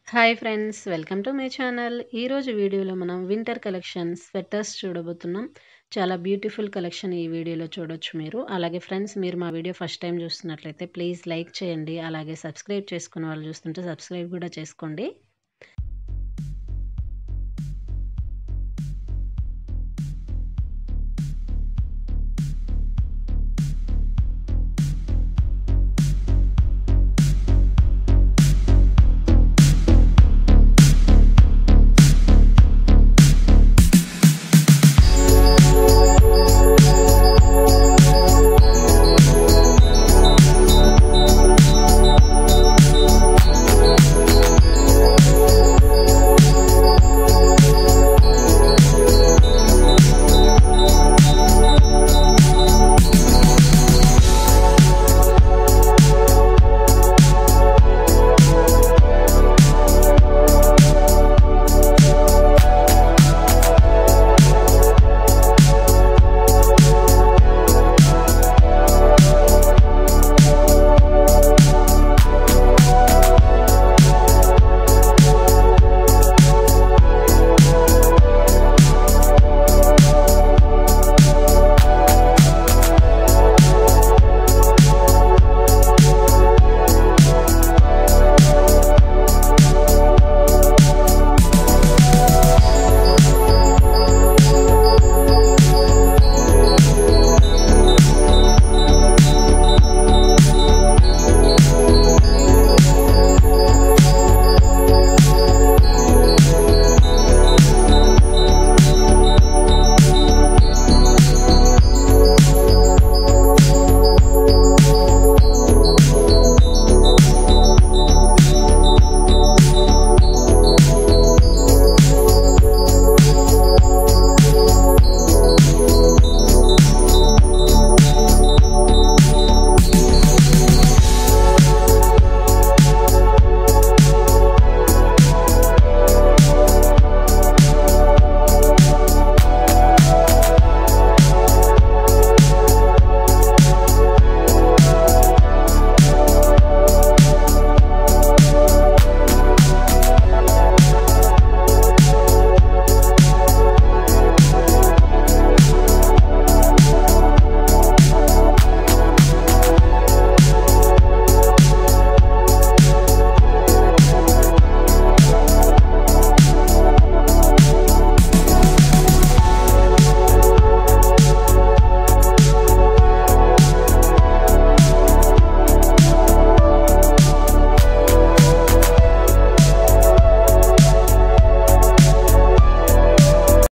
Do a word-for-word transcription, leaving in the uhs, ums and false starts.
Hi friends, welcome to my channel. ఈరోజు వీడియోలో మనం వింటర్ కలెక్షన్ స్వెటర్స్ చూడబోతున్నాం. చాలా బ్యూటిఫుల్ కలెక్షన్ ఈ వీడియోలో చూడొచ్చు మీరు. అలాగే ఫ్రెండ్స్, మీరు మా వీడియో ఫస్ట్ టైం చూస్తున్నట్లయితే ప్లీజ్ లైక్ చేయండి. అలాగే సబ్స్క్రైబ్ చేసుకున్న వాళ్ళు చూస్తుంటే సబ్స్క్రైబ్ కూడా చేసుకోండి.